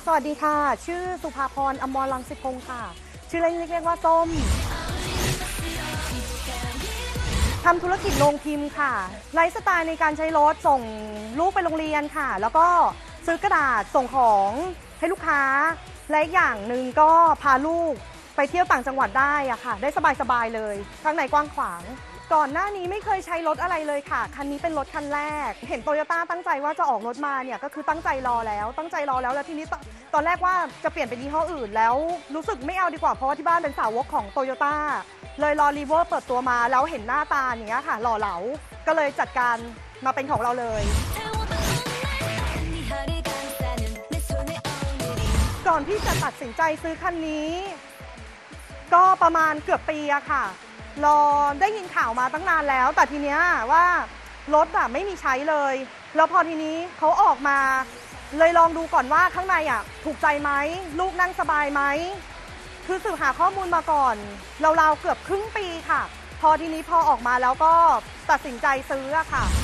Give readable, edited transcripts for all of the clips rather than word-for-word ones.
สวัสดีค่ะชื่อสุภาพร อมรรังสิพงศ์ค่ะชื่อเล่นเรียกว่าส้มทำธุรกิจโรงพิมพ์ค่ะไลฟ์สไตล์ในการใช้รถส่งลูกไปโรงเรียนค่ะแล้วก็ซื้อกระดาษส่งของให้ลูกค้าและอีกอย่างหนึ่งก็พาลูกไปเที่ยวต่างจังหวัดได้อะค่ะได้สบายๆเลยข้างในกว้างขวางก่อนหน้านี้ไม่เคยใช้รถอะไรเลยค่ะคันนี้เป็นรถคันแรกเห็นโตโยต้าตั้งใจว่าจะออกรถมาเนี่ยก็คือตั้งใจรอแล้วแล้วทีนี้ตอนแรกว่าจะเปลี่ยนเป็นยี่ห้ออื่นแล้วรู้สึกไม่เอาดีกว่าเพราะว่าที่บ้านเป็นสาวกของโตโยต้าเลยรอรีเวอร์เปิดตัวมาแล้วเห็นหน้าตาอย่างเงี้ยค่ะหล่อเหลาก็เลยจัดการมาเป็นของเราเลยก่อนที่จะตัดสินใจซื้อคันนี้ก็ประมาณเกือบปีอะค่ะรอได้ยินข่าวมาตั้งนานแล้วแต่ทีเนี้ยว่ารถอะไม่มีใช้เลยแล้วพอทีนี้เขาออกมาเลยลองดูก่อนว่าข้างในอะถูกใจไหมลูกนั่งสบายไหมคือสืบหาข้อมูลมาก่อนเราเกือบครึ่งปีค่ะพอทีนี้พอออกมาแล้วก็ตัดสินใจซื้ออะค่ะ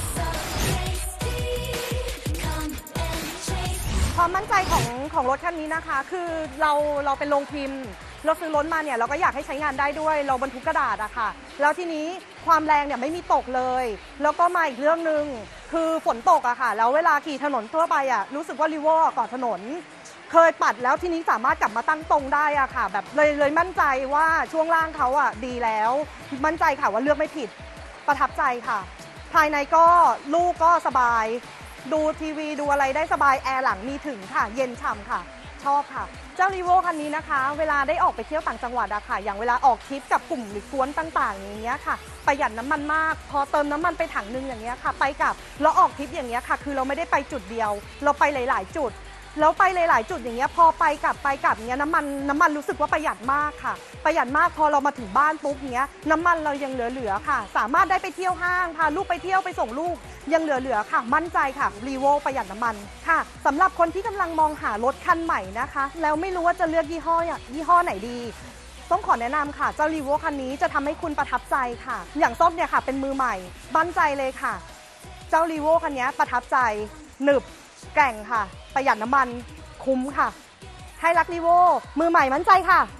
ความมั่นใจของรถคันนี้นะคะคือเราเป็นโรงพิมพ์เราซื้อรถมาเนี่ยเราก็อยากให้ใช้งานได้ด้วยเราบรรทุกกระดาษอะค่ะแล้วทีนี้ความแรงเนี่ยไม่มีตกเลยแล้วก็มาอีกเรื่องนึงคือฝนตกอะค่ะแล้วเวลาขี่ถนนทั่วไปอะรู้สึกว่ารีโวเกาะถนนเคยปัดแล้วทีนี้สามารถกลับมาตั้งตรงได้อะค่ะแบบเลยมั่นใจว่าช่วงล่างเขาอะดีแล้วมั่นใจค่ะว่าเลือกไม่ผิดประทับใจค่ะภายในก็ลูกก็สบายดูทีวีดูอะไรได้สบายแอร์หลังมีถึงค่ะเย็นฉ่ำค่ะชอบค่ะเจ้ารีโวคันนี้นะคะเวลาได้ออกไปเที่ยวต่างจังหวัดอะค่ะอย่างเวลาออกทริปกับกลุ่มหรือกวนต่างๆอย่างเงี้ยค่ะประหยัดน้ำมันมากพอเติมน้ำมันไปถังนึงอย่างเงี้ยค่ะไปกับแล้วออกทริปอย่างเงี้ยค่ะคือเราไม่ได้ไปจุดเดียวเราไปหลายๆจุดแล้วไปหลายๆจุดอย่างเงี้ยพอไปกลับเงี้ยน้ำมันรู้สึกว่าประหยัดมากค่ะประหยัดมากพอเรามาถึงบ้านปุ๊บเงี้ยน้ำมันเรายังเหลือค่ะสามารถได้ไปเที่ยวห้างพาลูกไปเที่ยวไปส่งลูกยังเหลือค่ะมั่นใจค่ะรีโวประหยัดน้ำมันค่ะสำหรับคนที่กำลังมองหารถคันใหม่นะคะแล้วไม่รู้ว่าจะเลือกยี่ห้อไหนดีต้องขอแนะนำค่ะเจ้ารีโวคันนี้จะทำให้คุณประทับใจค่ะอย่างส้มเนี่ยค่ะเป็นมือใหม่มั่นใจเลยค่ะเจ้ารีโวคันนี้ประทับใจหนึบแกร่งค่ะประหยัดน้ำมันคุ้มค่ะให้รักรีโวมือใหม่มั่นใจค่ะ